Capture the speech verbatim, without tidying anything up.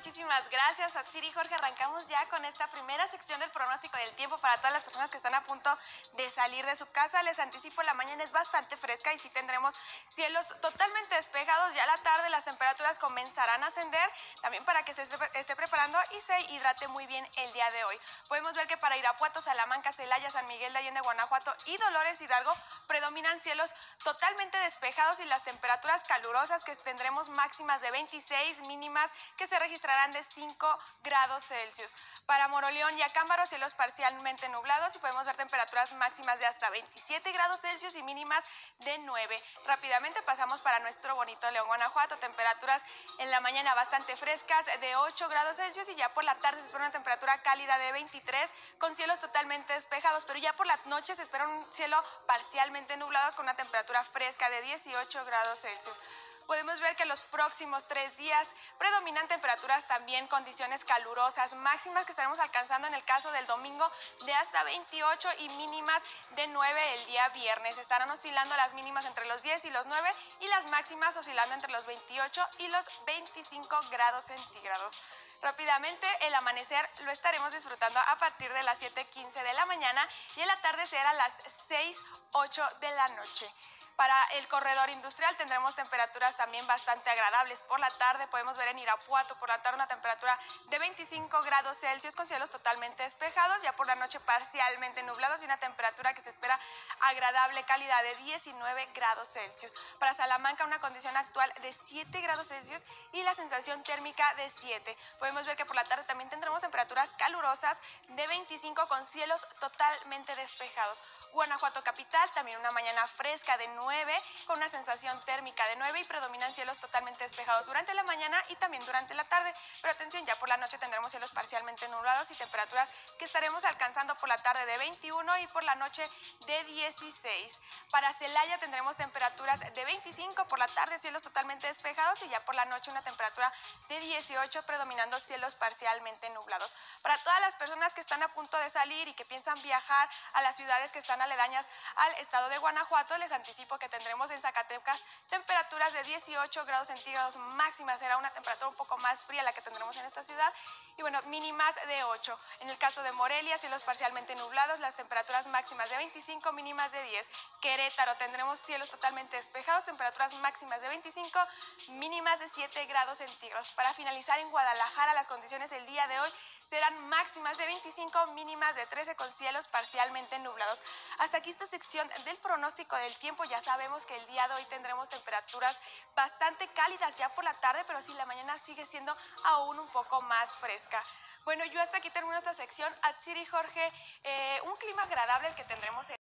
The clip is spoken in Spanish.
muchísimas gracias a Siri y Jorge. Arrancamos ya con esta primera sección del pronóstico del tiempo para todas las personas que están a punto de salir de su casa. Les anticipo, la mañana es bastante fresca y sí tendremos cielos totalmente despejados. Ya a la tarde las temperaturas comenzarán a ascender, también para que se esté preparando y se hidrate muy bien el día de hoy. Podemos ver que para Irapuato, Salamanca, Celaya, San Miguel de Allende, Guanajuato y Dolores Hidalgo predominan cielos totalmente despejados y las temperaturas calurosas, que tendremos máximas de veintiséis, mínimas que se registrarán de cinco grados Celsius. Para Moroleón y Acámbaro, cielos parcialmente nublados y podemos ver temperaturas máximas de hasta veintisiete grados Celsius y mínimas de nueve. Rápidamente pasamos para nuestro bonito León, Guanajuato, temperaturas en la mañana bastante frescas de ocho grados Celsius y ya por la tarde se espera una temperatura cálida de veintitrés con cielos totalmente despejados, pero ya por la noche se espera un cielo parcialmente nublados con una temperatura fresca de dieciocho grados Celsius. Podemos ver que los próximos tres días predominan temperaturas también, condiciones calurosas, máximas que estaremos alcanzando en el caso del domingo de hasta veintiocho y mínimas de nueve el día viernes. Estarán oscilando las mínimas entre los diez y los nueve y las máximas oscilando entre los veintiocho y los veinticinco grados centígrados. Rápidamente, el amanecer lo estaremos disfrutando a partir de las siete quince de la mañana y el atardecer a las seis ocho de la noche. Para el corredor industrial tendremos temperaturas también bastante agradables. Por la tarde podemos ver en Irapuato por la tarde una temperatura de veinticinco grados Celsius con cielos totalmente despejados, ya por la noche parcialmente nublados y una temperatura que se espera agradable, cálida de diecinueve grados Celsius. Para Salamanca una condición actual de siete grados Celsius y la sensación térmica de siete. Podemos ver que por la tarde también tendremos temperaturas calurosas de veinticinco con cielos totalmente despejados. Guanajuato capital también una mañana fresca de nueve con una sensación térmica de nueve y predominan cielos totalmente despejados durante la mañana y también durante la tarde, pero atención, ya por la noche tendremos cielos parcialmente nublados y temperaturas que estaremos alcanzando por la tarde de veintiuno y por la noche de dieciséis. Para Celaya tendremos temperaturas de veinticinco, por la tarde cielos totalmente despejados y ya por la noche una temperatura de dieciocho predominando cielos parcialmente nublados. Para todas las personas que están a punto de salir y que piensan viajar a las ciudades que están aledañas al estado de Guanajuato, les anticipo que tendremos en Zacatecas temperaturas de dieciocho grados centígrados máximas, será una temperatura un poco más fría la que tendremos en esta ciudad y bueno, mínimas de ocho. En el caso de Morelia, cielos parcialmente nublados, las temperaturas máximas de veinticinco, mínimas de diez. Querétaro tendremos cielos totalmente despejados, temperaturas máximas de veinticinco, mínimas de siete grados centígrados. Para finalizar, en Guadalajara las condiciones el día de hoy serán máximas de veinticinco, mínimas de trece con cielos parcialmente nublados. Hasta aquí esta sección del pronóstico del tiempo. Ya sabemos que el día de hoy tendremos temperaturas bastante cálidas ya por la tarde, pero sí, la mañana sigue siendo aún un poco más fresca. Bueno, yo hasta aquí termino esta sección. A Siri, Jorge, eh, un clima agradable el que tendremos en